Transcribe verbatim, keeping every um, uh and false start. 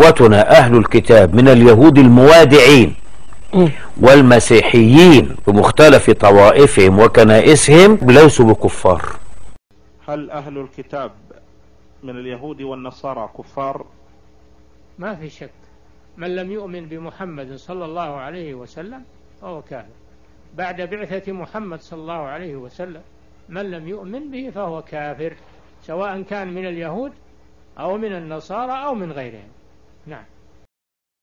إخوتنا أهل الكتاب من اليهود الموادعين والمسيحيين بمختلف طوائفهم وكنائسهم ليسوا بكفار. هل أهل الكتاب من اليهود والنصارى كفار؟ ما في شك، من لم يؤمن بمحمد صلى الله عليه وسلم فهو كافر. بعد بعثة محمد صلى الله عليه وسلم من لم يؤمن به فهو كافر، سواء كان من اليهود أو من النصارى أو من غيرهم. نعم.